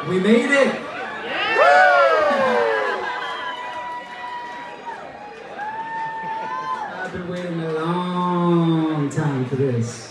We made it! I've been waiting a long time for this.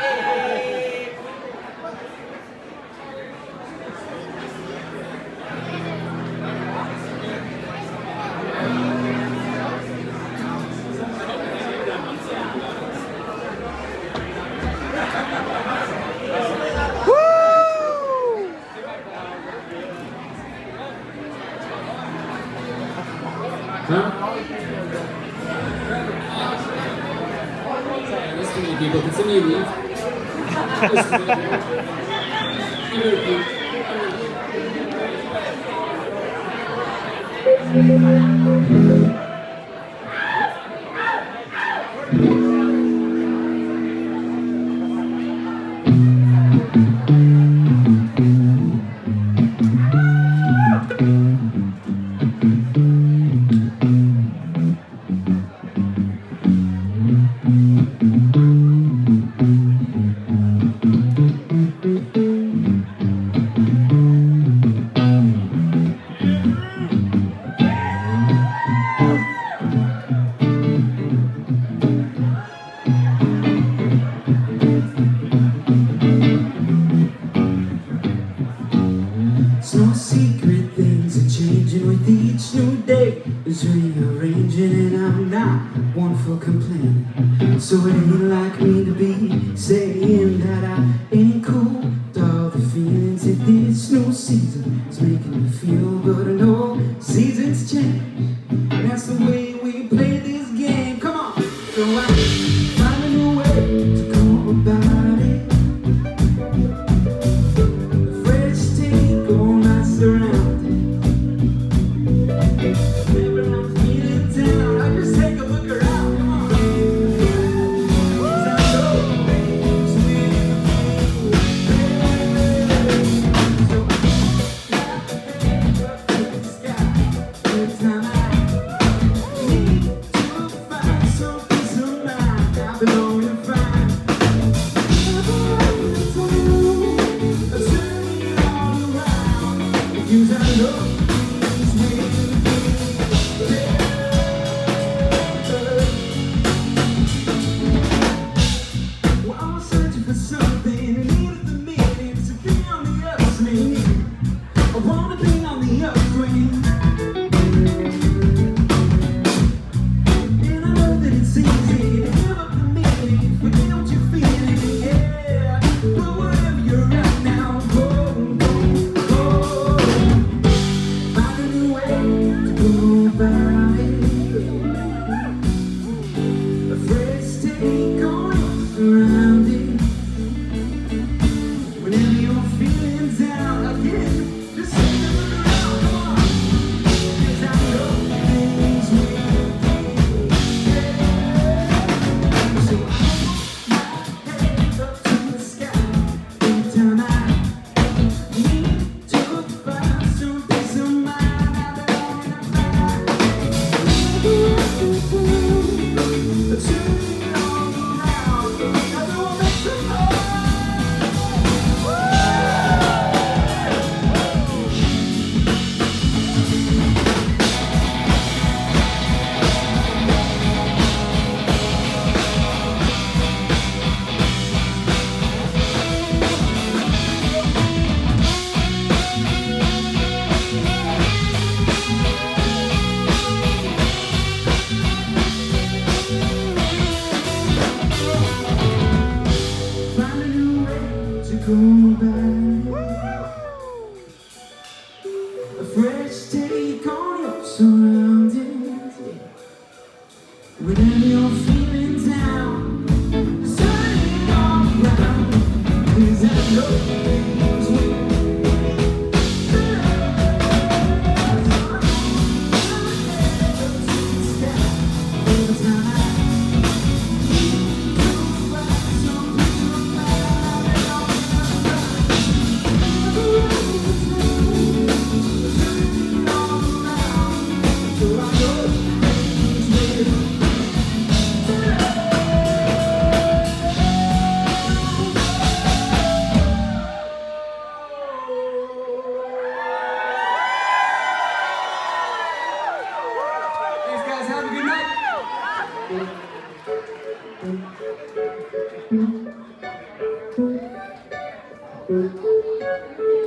Huh? There's too many people. Can some of you leave? There's too many It's no secret, things are changing with each new day. It's rearranging and I'm not one for complaining. So it ain't like me to be saying that I ain't cool with all the feelings that this new season is making me feel. But I know seasons change, and that's the way we play this game. Come on! So I'm finding a way to go about it.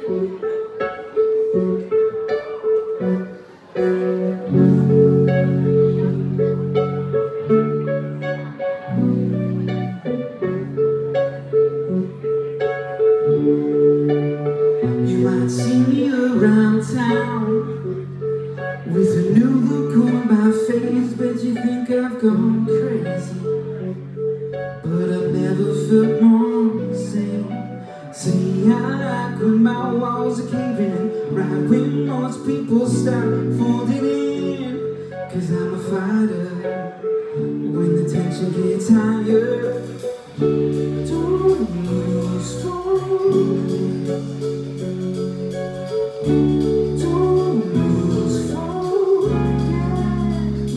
You might see me around town with a new look on my face, but you think I've gone crazy. But I've never felt more sane. See, I like when my walls are caving in, right when most people start folding in. Cause I'm a fighter when the tension gets higher. Don't lose focus. Don't lose focus.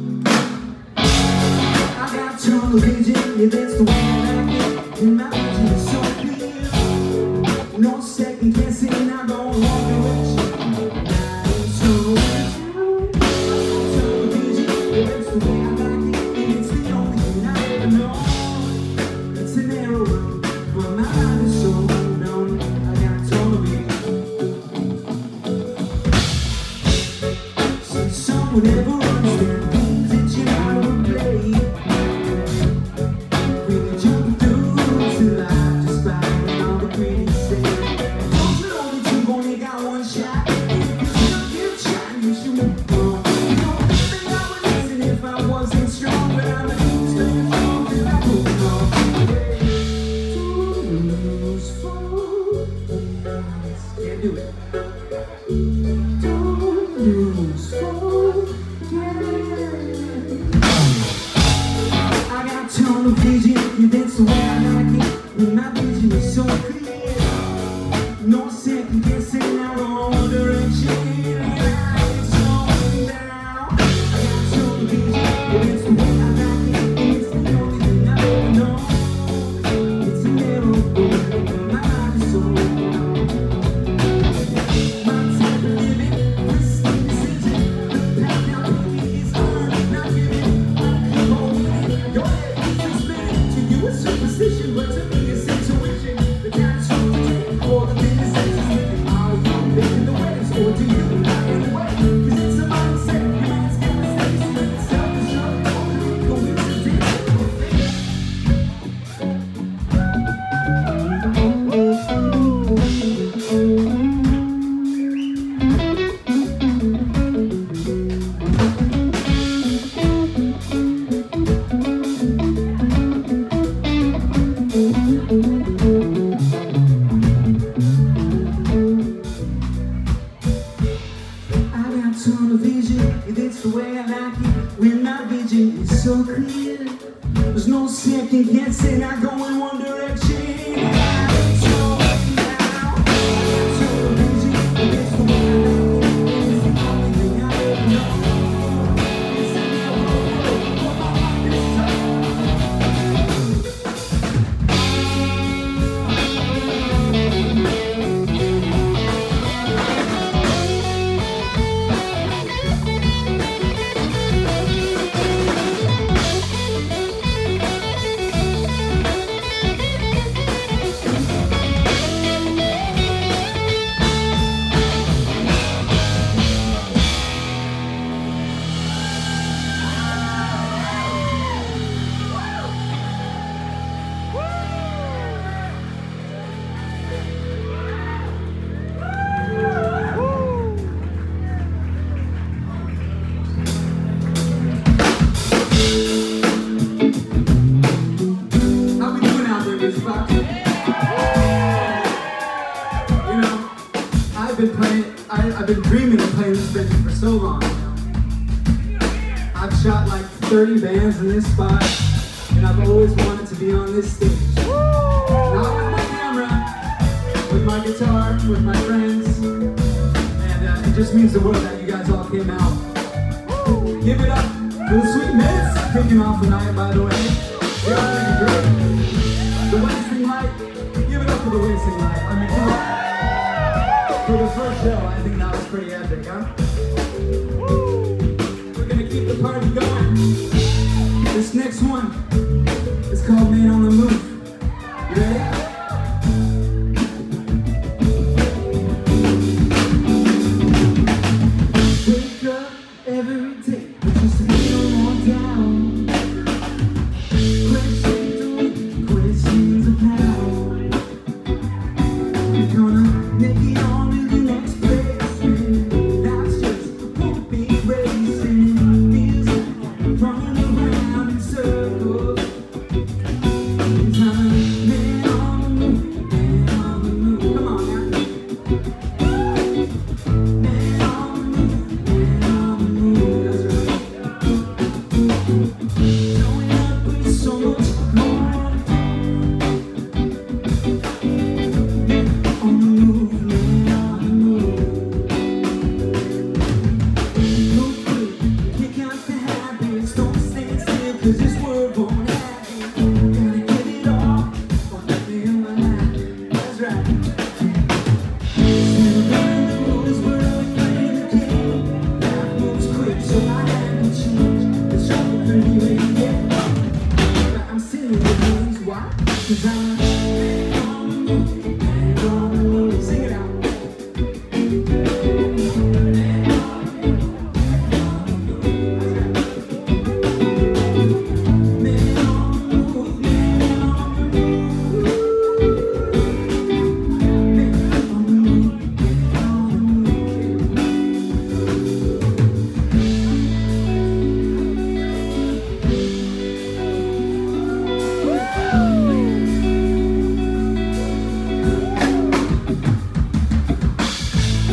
I got tunnel vision, yeah, that's the way I like it. And my vision is so clear. No second guessing, I don't want to wish. So tunnel vision, yeah, that's the way I like it. And it's the only thing I ever know. It's an narrow road, but my mind is so numb. I got tunnel vision. See, someone ever runs their things that you know to play. Really jump through to life just by all the pretty say. Don't you know that you've only got one shot? If you still give a shot, you should move on. You know, I think I would listen if I wasn't strong, but I'm a staying strong till I move on. Don't lose focus. Can't do it. Don't lose focus. I got tunnel vision, yeah, that's the way I like it. When my vision is so clear, no second guessing, I go one direction. It's slowing down. I got tunnel vision, yeah, that's the way I like it. And it's the only thing I ever know. It's a narrow road, but my mind is so numb. My type of living, risky decision. The path now baby is hard, not giving. I'm holding it. Go ahead, keep spinning. To you it's superstition, but to me it's intuition. The time is to take all the things that you think. Are you making the waves, or do you not in the way? Cause it's a mindset, your mind's got mistakes. It's self-destruct, only coincidence. I got tunnel vision, yeah, that's the way I like it. When my vision is so clear, there's no second guessing, I go in one direction. It's slowing down. I got tunnel vision, yeah, that's the way I like it. It's the only thing I ever know. It's a narrow road, but my mind is tough. How we doing out there, Mr. Fox? You know, I've been dreaming of playing this venue for so long. You know? I've shot like 30 bands in this spot, and I've always wanted to be on this stage. Not with my camera, with my guitar, with my friends, and it just means the world that you guys all came out. Give it up for the Sweet Minutes, kicking off the night, by the way. You're all doing great. The Wasting Light, give it up for the Wasting Light. I mean, come on. For the first show, I think that was pretty epic, huh? We're gonna keep the party going. This next one is called Man on the Move. You ready?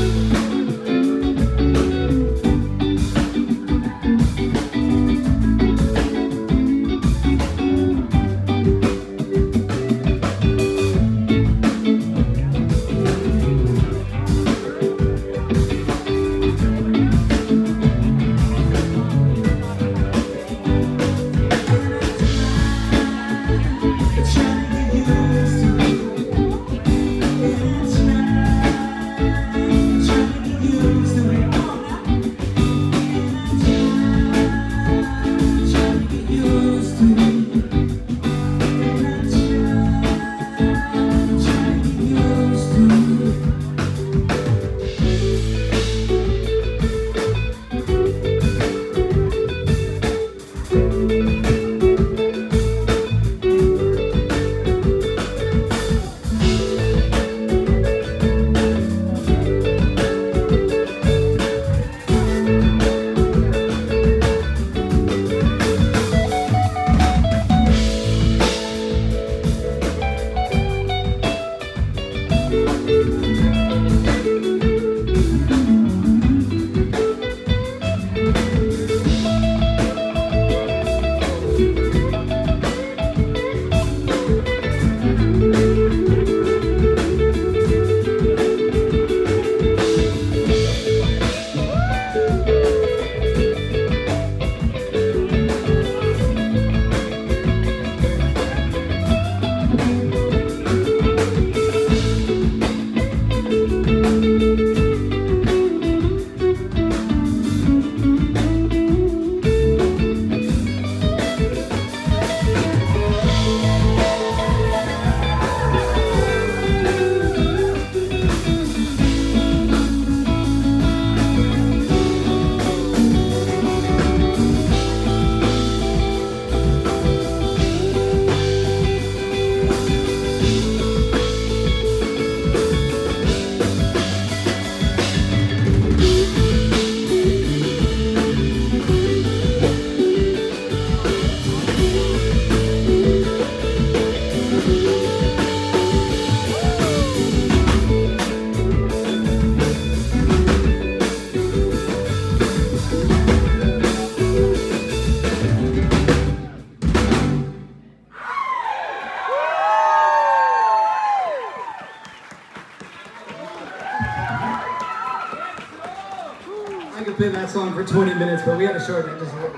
I could play that song for 20 minutes, but we had to shorten it just a little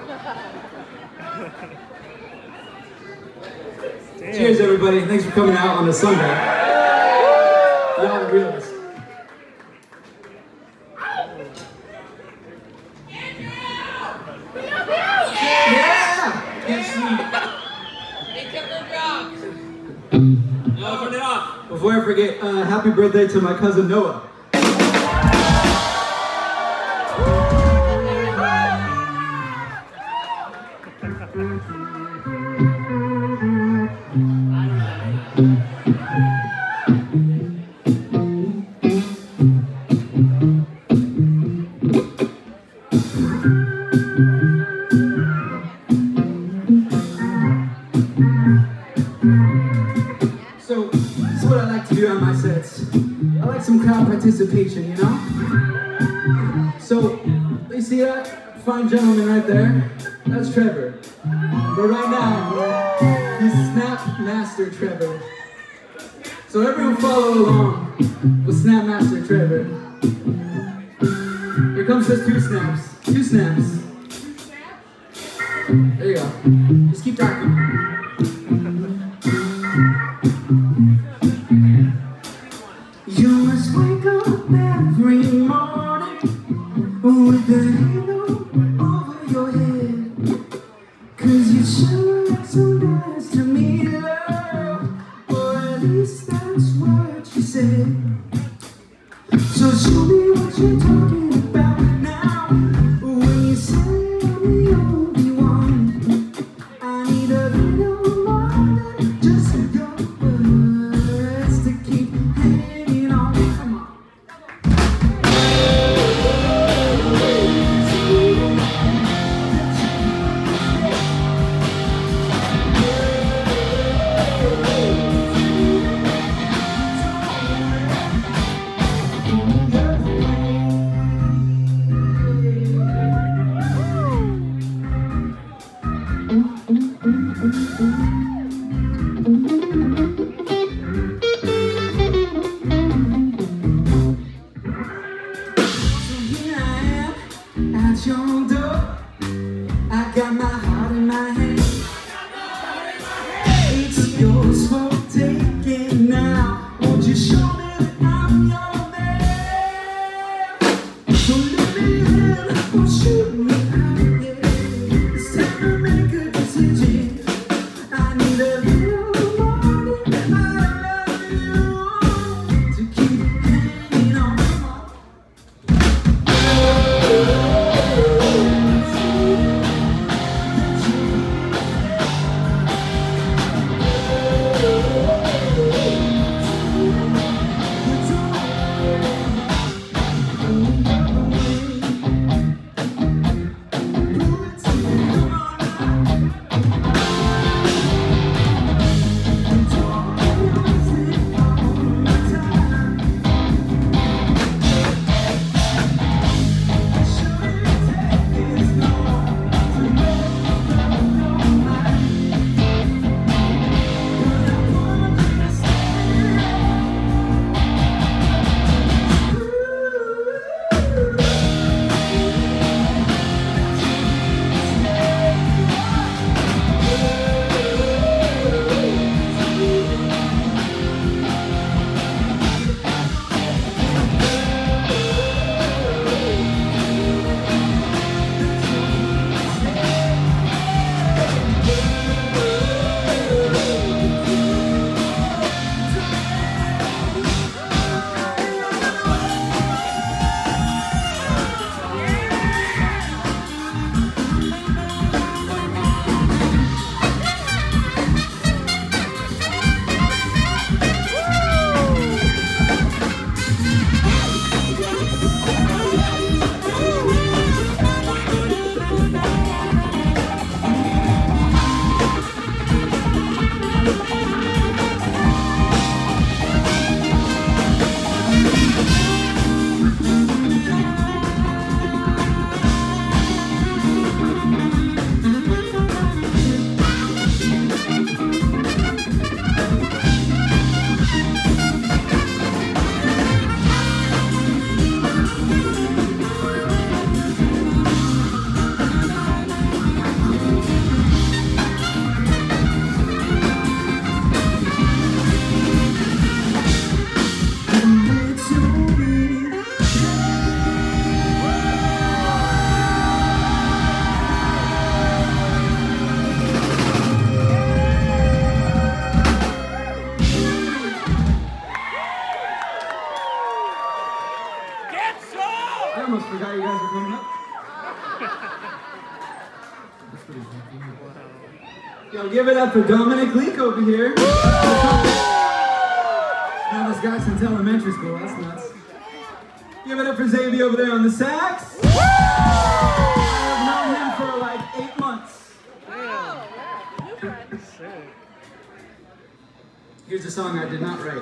bit. Cheers, everybody. Thanks for coming out on a Sunday. Y'all are realists. Yeah! Can't sleep. No, turn it off. Before I forget, happy birthday to my cousin Noah. So, this is what I like to do on my sets. I like some crowd participation, you know? So, you see that fine gentleman right there? That's Trevor. But right now, he's Snap Master Trevor. So everyone follow along with Snap Master Trevor. Here comes those two snaps. Two snaps. There you go. Just keep talking. You must wake up every morning with the halo over your head, 'cause you sure look so nice to me, love, or at least that's what you said. So show me what you're talking about now. When you say I'm the only one, I need a little more than just your words to keep hanging on. Come on. at your door. I got my heart in my hand. It's yours for taking now. Won't you show me that I'm your man? So let me in, won't shoot me out, yeah. It's time to make a decision. I need a little more than I love you to keep hanging on. I almost forgot you guys were coming up. Yo, give it up for Dominic Leak over here. Now this guy since elementary school, that's nuts. Give it up for Xavier over there on the sax. I've known him for like 8 months. Here's a song I did not write.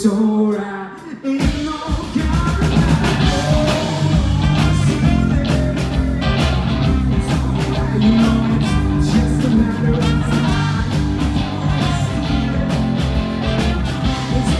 it's alright. Ain't no you know it's just a matter of time. It's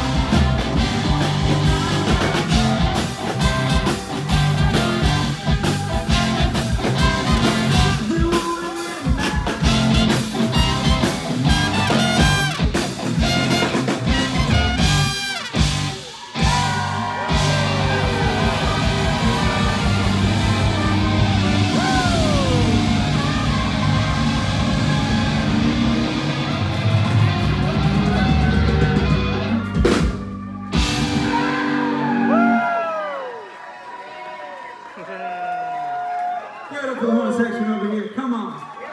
Give it up for the horn section over here. Come on.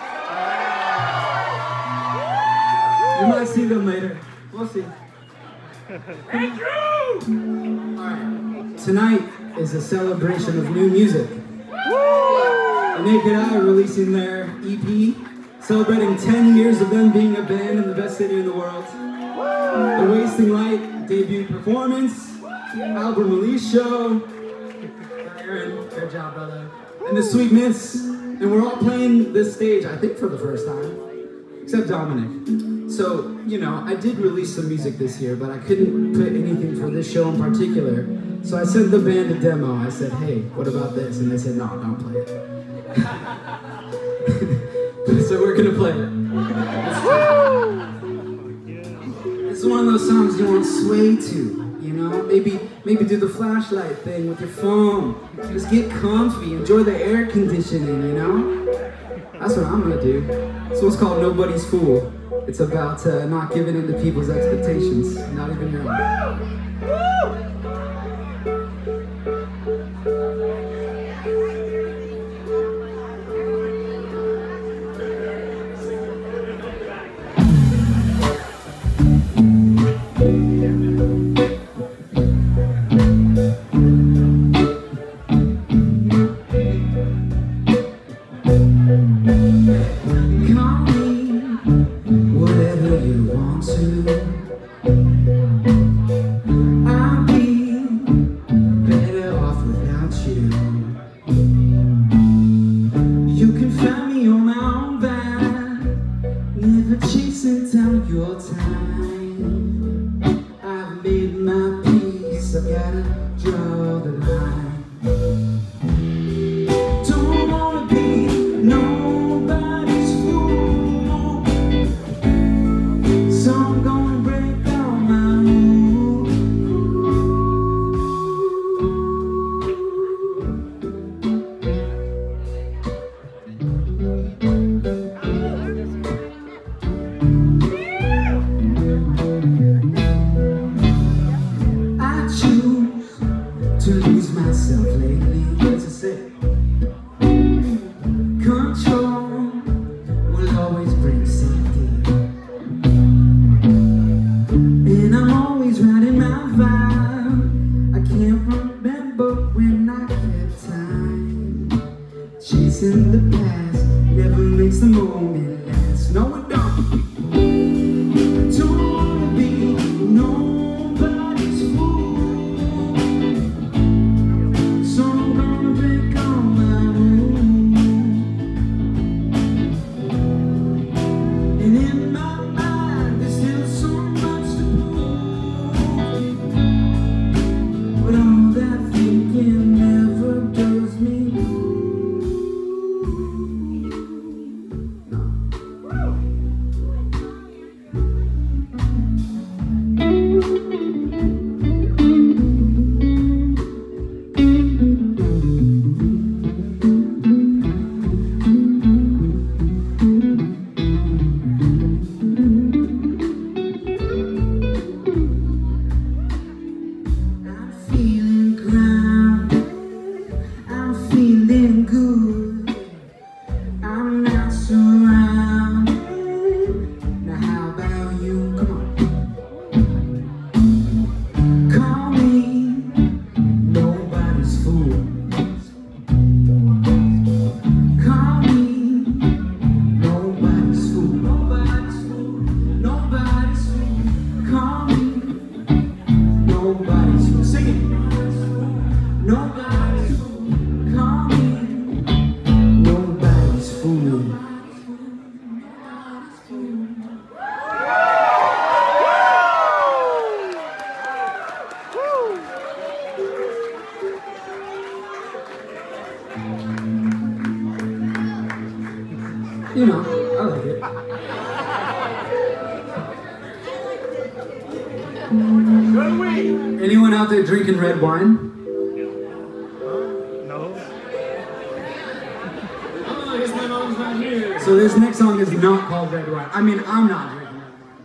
You might see them later. We'll see. Thank you! Alright. Tonight is a celebration of new music. The Naked Eye are releasing their EP, celebrating 10 years of them being a band in the best city in the world. The Wasting Light debut performance, album release show. Aaron, good job, brother. And the Sweet Miss, and we're all playing this stage, I think for the first time, except Dominic. So, you know, I did release some music this year, but I couldn't put anything for this show in particular. So I sent the band a demo. I said, hey, what about this? And they said, no, don't play it. So we're gonna play it. It's one of those songs you want to sway to. You know, maybe do the flashlight thing with your phone. Just get comfy, enjoy the air conditioning, you know? That's what I'm gonna do. This one's called Nobody's Fool. It's about not giving in to people's expectations, not even your own. Chasing down your time, I've made my peace, I gotta draw the line. Don't wanna be nobody's fool, so I'm gonna break all my to lose myself lately. What does it say? Control will always bring safety, and I'm always riding my vibe. I can't remember when I kept time. Chasing the past never makes the moment last. No, it don't. Anyone out there drinking red wine? No. Oh, I guess my mom's not here. So this next song is not called Red Wine. I mean, I'm not drinking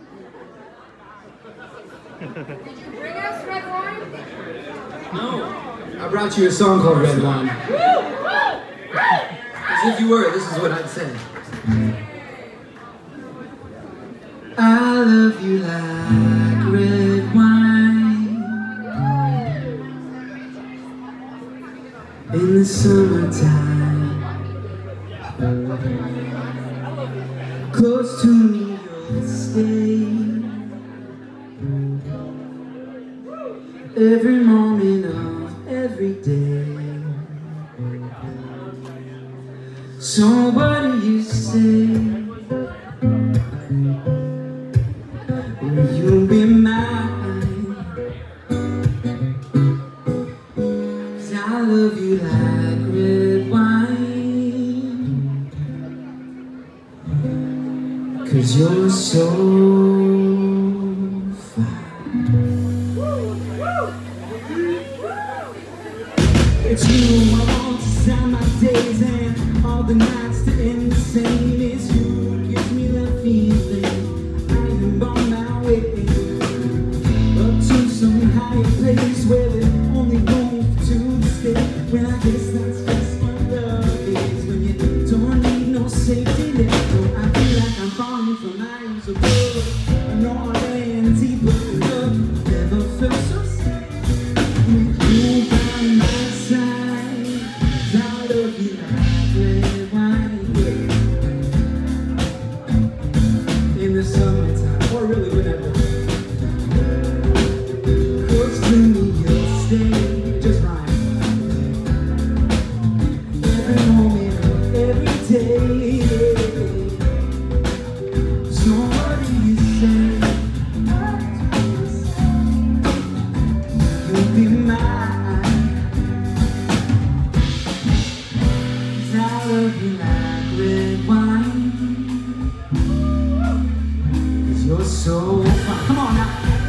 red wine. Did you bring us red wine? No. I brought you a song called Red Wine. As if you were, this is what I'd say. I love you like red wine in the summertime. Close to me you'll stay every moment of every day. So what do you say? Will you be mine? 'Cause I love you like red wine. 'Cause you're so fine. It's you I want to sign my days and all the nights to end the same. It's you gives me that feeling I am on my way up to some higher place where we only room for two to stay. Well, I guess that's just what love is, when you don't need no safety net. So I feel like I'm falling from miles above. I know I ran deeper in love, never felt so safe with you by my side. 'Cause I love you like red wine, yeah. In the summertime, or really whenever. Close to me you'll stay, just right. Every moment of every day. So what do you say? You'll be mine. 'Cause I love you like red wine. 'Cause you're so fine. Come on now.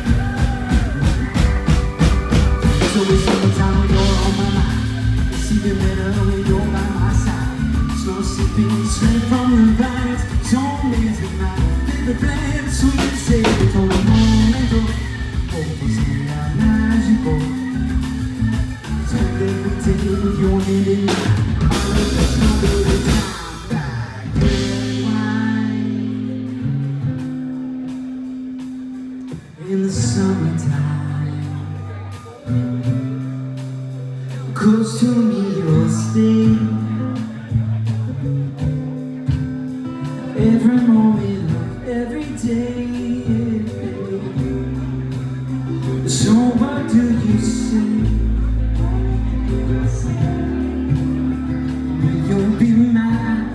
It's always summertime when you're on my mind. It's even better when you're by my side. Slow sipping straight from the vines. It's always in my favorite blend. Sweet savory for a momento. Oh, c'est la magico. Spend every day with your hand in mine. I love the smell of the time. Like red wine in the summertime. Close to me you'll stay every moment of every day. So what do you say? Will you be mine?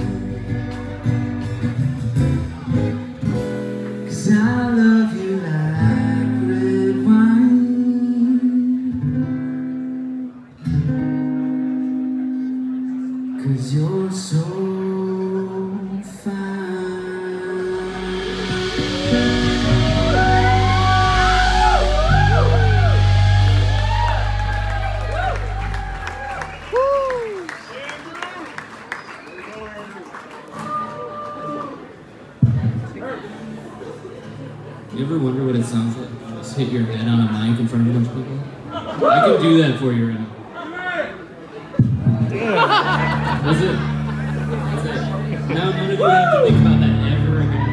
'Cause I love you like red wine. 'Cause you're so fine. You ever wonder what it sounds like? Just hit your head on a mic in front of a bunch of people? I can do that for you right now. That's it. That's it. Now none of you have to think about that ever again.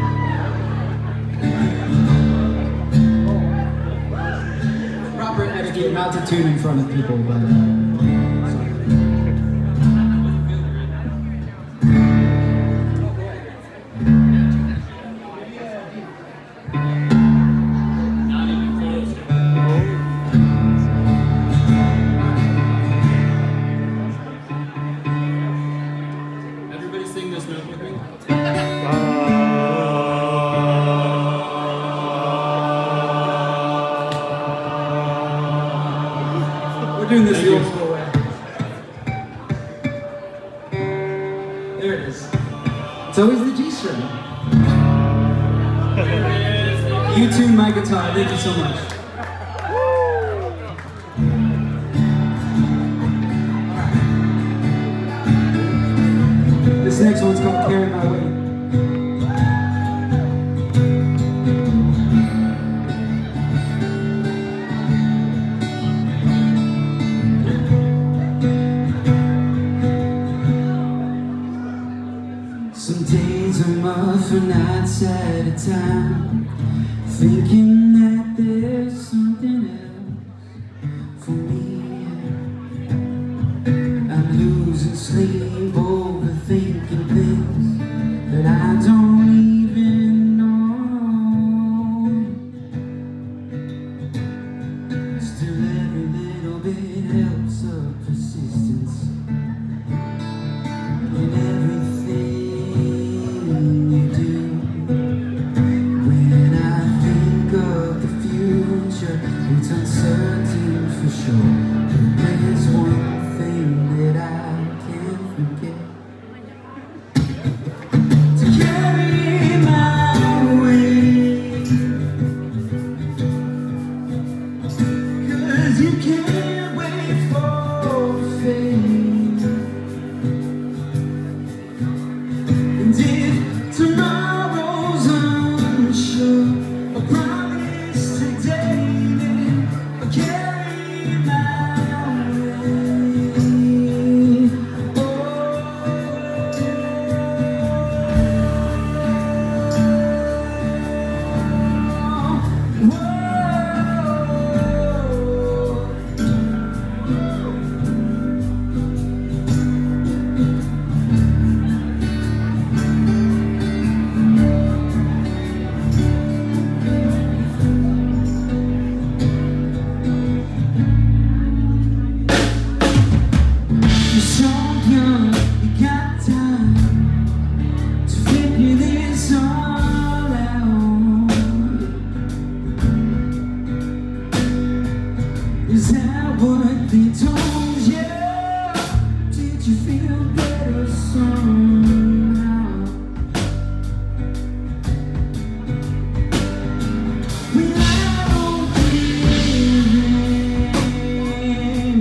Proper etiquette not to tune in front of people, but Not even close. Everybody sing this note with me. we're doing this Thank the you. old school way. There it is. It's always the G string. There it is. Thank you. You tuned my guitar. Thank you so much. This next one's called Carry My Weight. Some days I'm up for nights at a time, thinking that there's something else for me. I'm losing sleep over thinking things that I don't even know. Still every little bit helps of persistence in everything you do. When I think of the future, it's uncertain for sure, but there's one thing that I can't forget: to carry my weight. 'Cause you can't wait for fate. And if tomorrow's unsure, I promise today that I'll carry my weight. Oh, whoa. You're so young, you got time to figure this all out. Is that what they told you? Did you feel better somehow? Well, I don't give in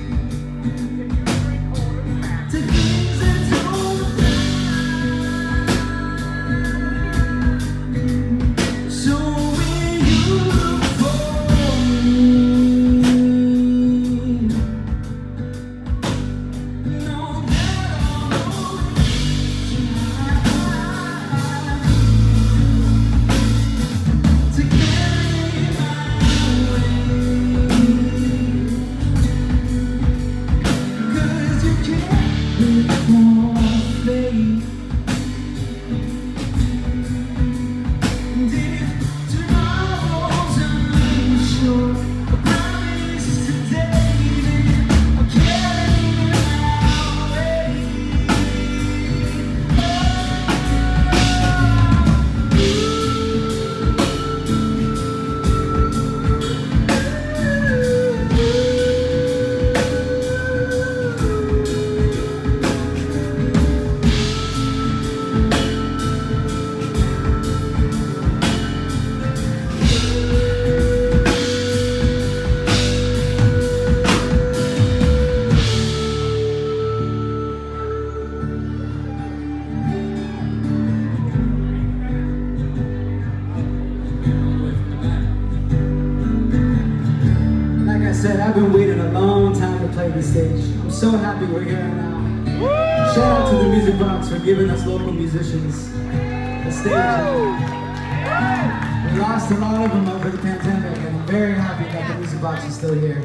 to things that don't matter. So when you look for me, know that I'll always try to carry my weight. 'Cause you can't wait for fate. And if tomorrow's unsure, I promise today that I'll carry my weight. Like I said, I've been waiting a long time to play this stage. I'm so happy we're here now. Shout out to the Music Box for giving us local musicians the stage. We lost a lot of them over the pandemic, and I'm very happy that the Music Box is still here.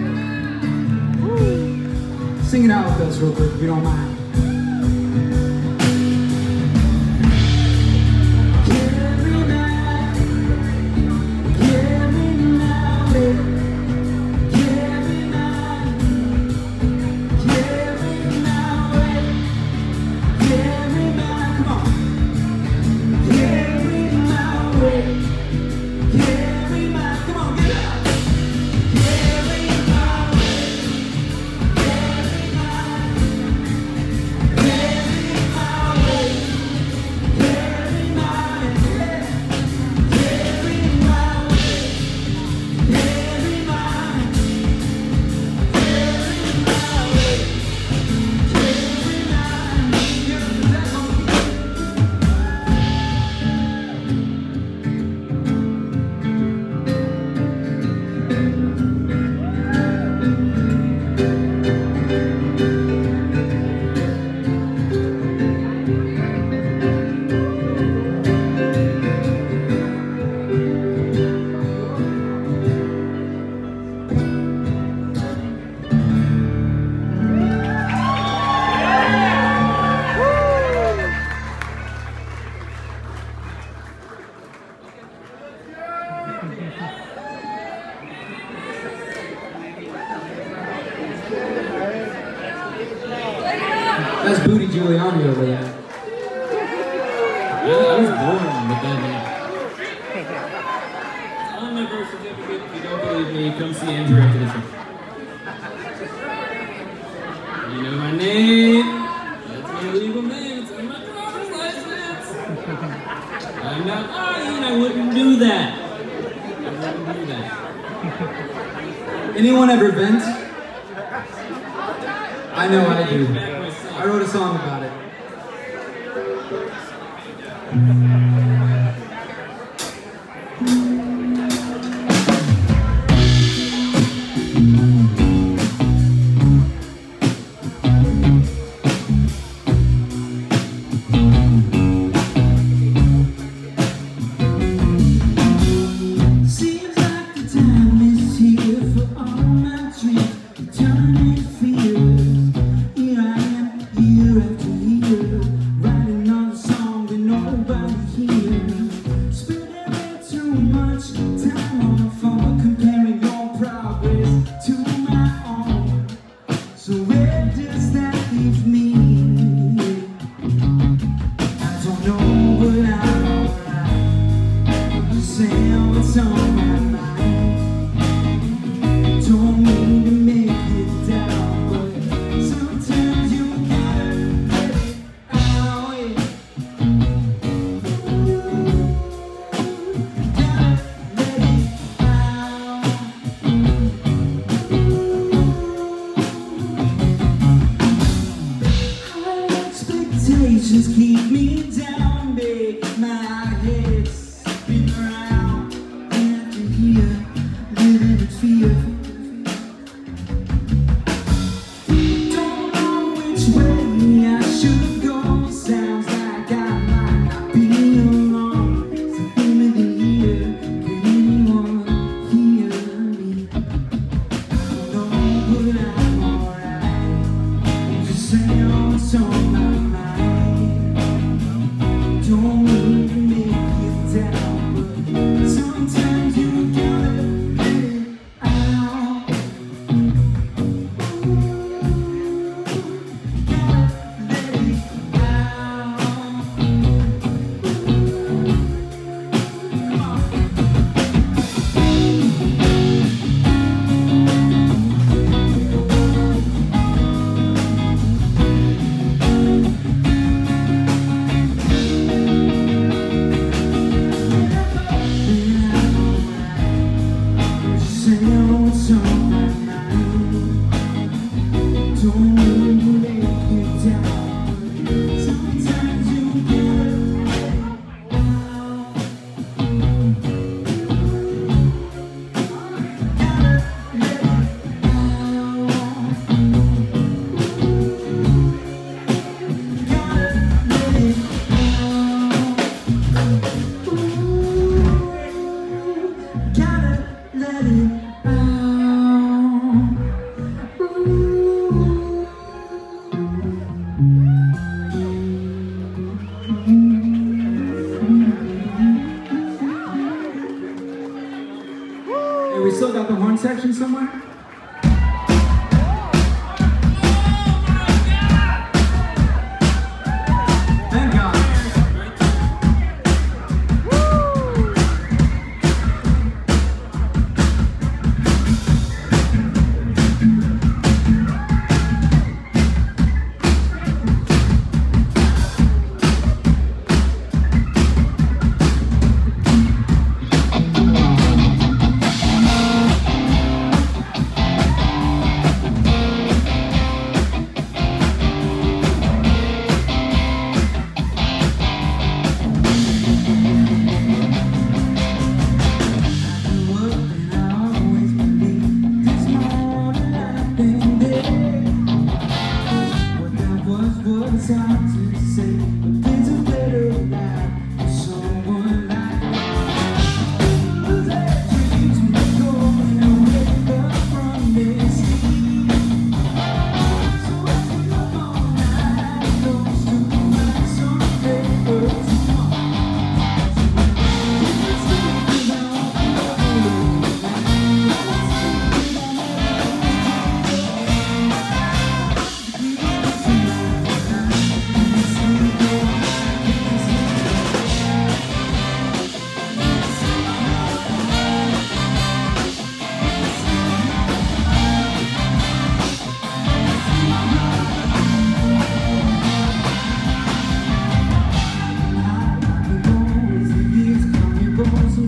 Sing it out with us real quick, if you don't mind. That's Booty Giuliani over there. I was born with that name. On my birth certificate, if you don't believe me, come see Andrew after the show. You know my name. That's my legal name. It's on my driver's license. I'm not lying. I wouldn't do that. I wouldn't do that. Anyone ever vent? I know I do. I wrote a song about it. Seems like the time is here for all my dreams to turn into fears. Here I am, year after year, writing another song that nobody hears. Spending way too much time on the phone, comparing your progress to my own. So where does that leave me? I don't know, but I'm alright. Just saying what's on my mind. Don't mean to make it down, but sometimes you gotta let it out. Yeah. Gotta let it out. High expectations keep me down, make my head spin around. After here, living in fear. Don't know which way I should go. Sounds like I might not be alone. It's the theme of the year. Can anyone hear me? I don't know, but I'm alright. Just saying what's on my mind. Don't mean to make you down, but sometimes you gotta let it out. Gotta let it out. Come on. Just saying what's on my mind. Don't mean to make you down, but sometimes you gotta let it out. Gotta let it out. Gotta let it out. Ooh, gotta let it out. Hey, we still got the horn section somewhere? Thank God.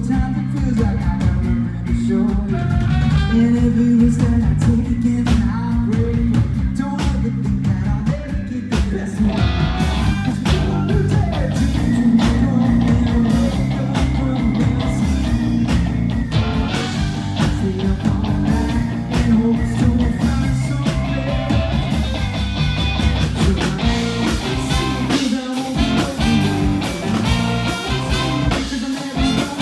sometimes it feels like I got nothing to show you. And every risk that I take against an outbreak, don't ever think that I'll ever get the best of me. Cause people will dare to go and from this. Stay up all night and hope so we'll find somewhere. So I see, cause I won't be waiting. Cause I'm never going to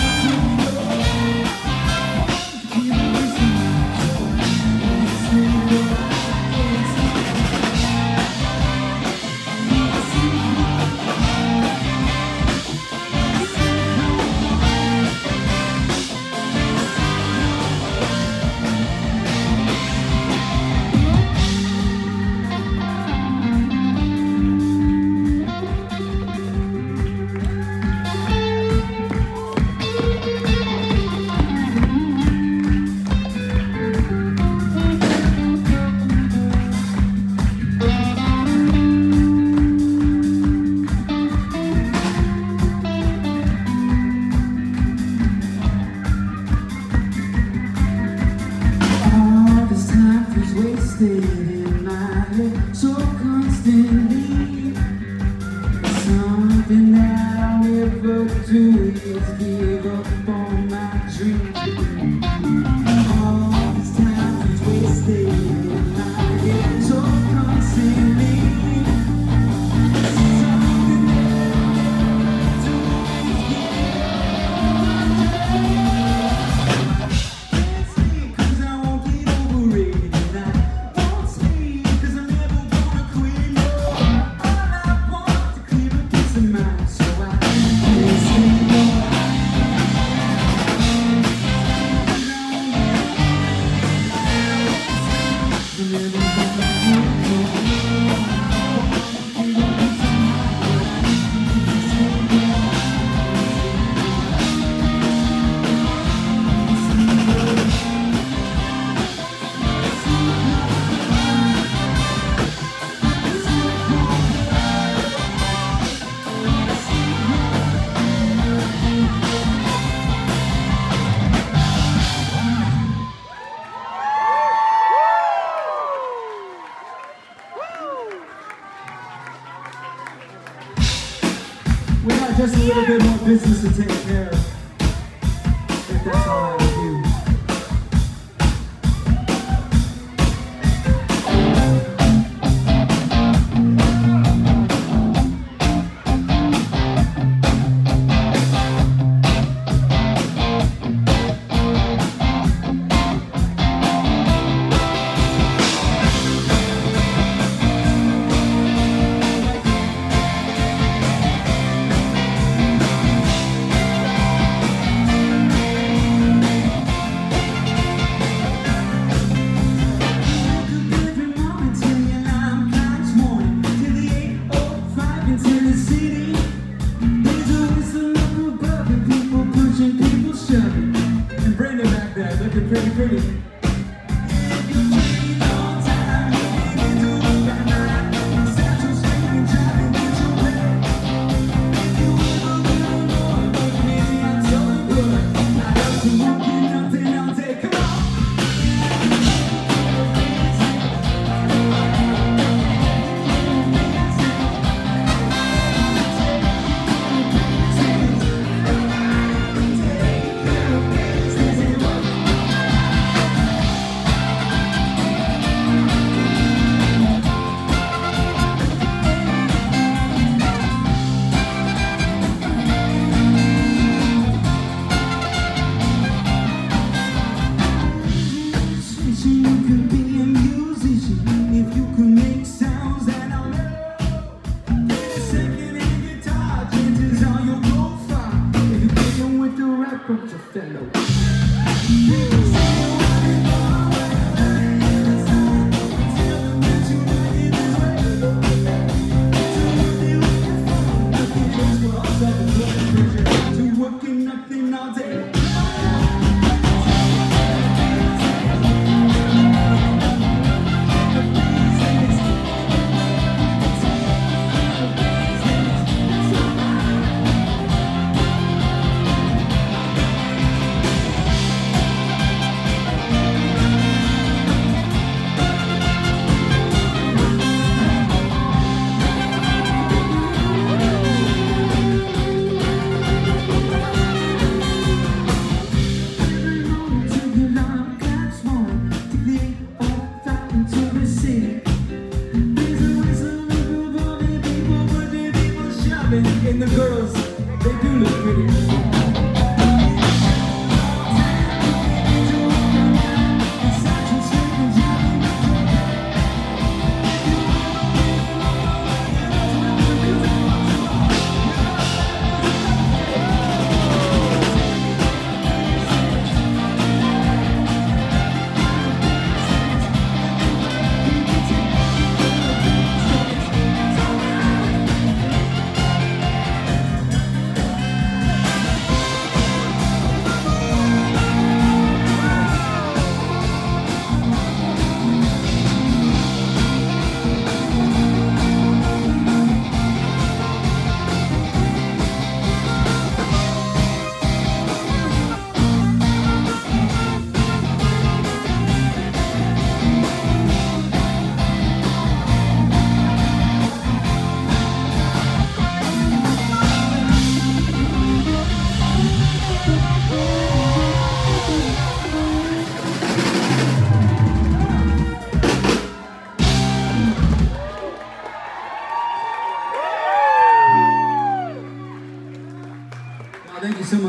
in my head so constantly. Something that I'll never do is give up on my dream. All this time is wasted in my head so constantly. Something that I'll never do is give up on my dream. Can't sleep 'cause I won't get over it. We got just a little bit more business to take care of, if that's all right with you. Pretty.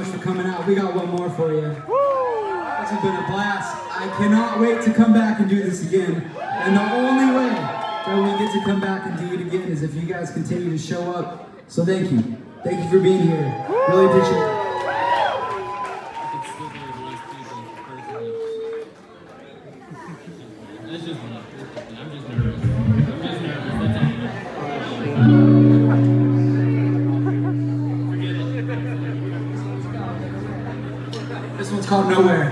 much for coming out. We got one more for you. This has been a blast. I cannot wait to come back and do this again. And the only way that we get to come back and do it again is if you guys continue to show up. So thank you. Thank you for being here. Really appreciate it. That's just one. I'm just nervous. That's all. This one's called Nowhere.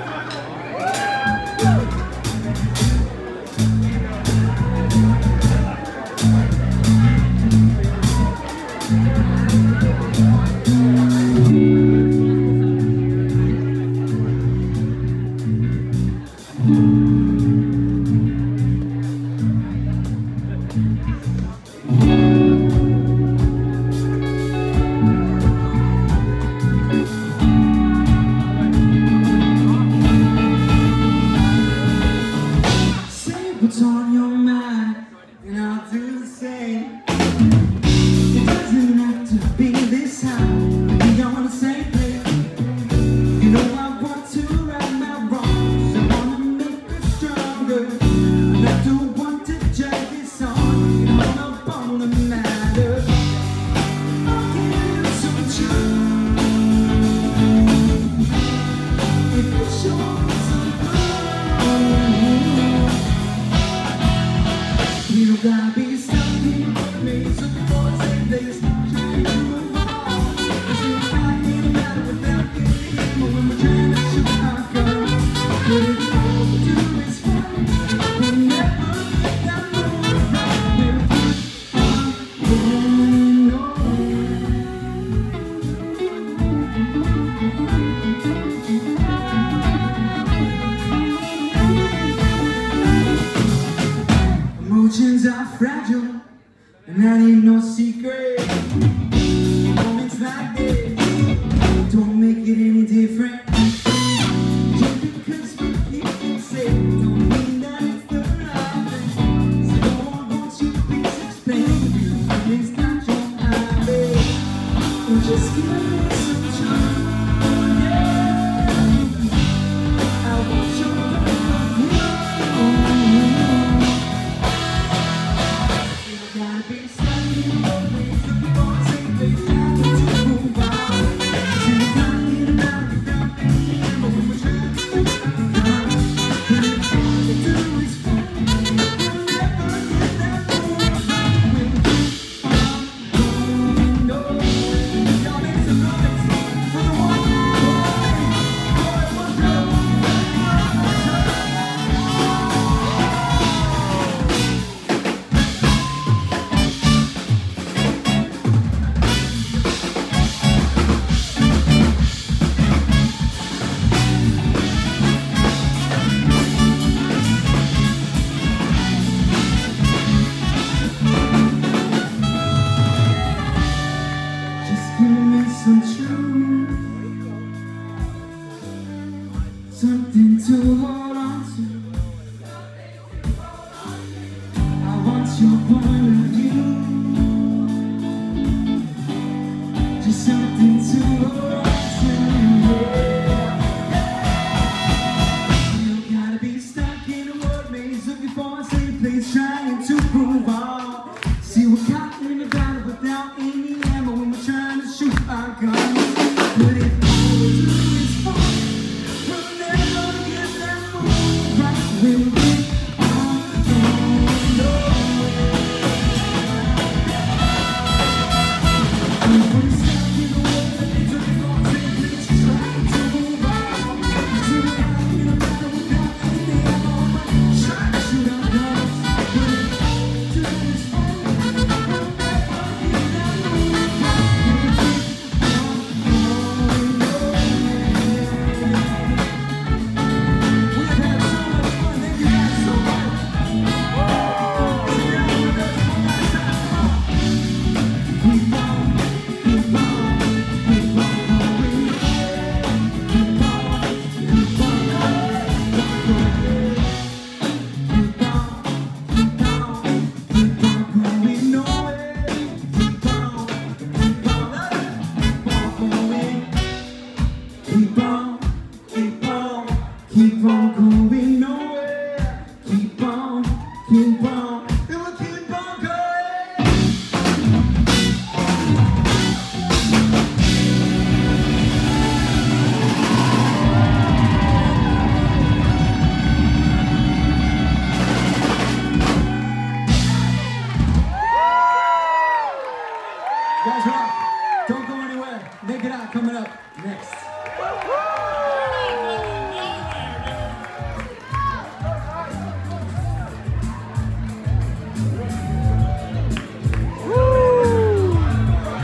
What's on your mind, and I'll do the same. It doesn't have to be this high, be on the same page. You know I want to right my wrongs, I wanna make it stronger. I'm not the one to judge this on, all up on the matter. I'll give you some truth. If you show me some you don't gotta be stuck in with me, so you won't say this. Trying to move on, 'cause you're fighting about it without getting in. But when we're trying to shoot our gun, what if all we do is fight? We'll never get that moment right. We'll keep on going on. Emotions are fragile, and that ain't no secret. Moments like this don't make it any different. Just because we keep it safe don't mean that it's the right thing. So don't want you please explain your feelings, not your habit. Or just give me some time. Yeah, I want your love. Gotta be stuck in your ways, looking for a safe place, trying to move on. See the talking about without any but when we're trying to shoot our gun, when all we do is fight, we'll never get that moment right. We'll keep on going on. Y'all make some noise for the one boy. Just give me some truth, something to hold on to. I want your point of view, just something to hold on to. Yeah. You gotta be stuck in a word maze, looking for a safe place, trying to prove on. See, we're caught in a battle without any ammo when we're trying to shoot our guns. But if all we do is fight, we'll never get that moment. Coming up next.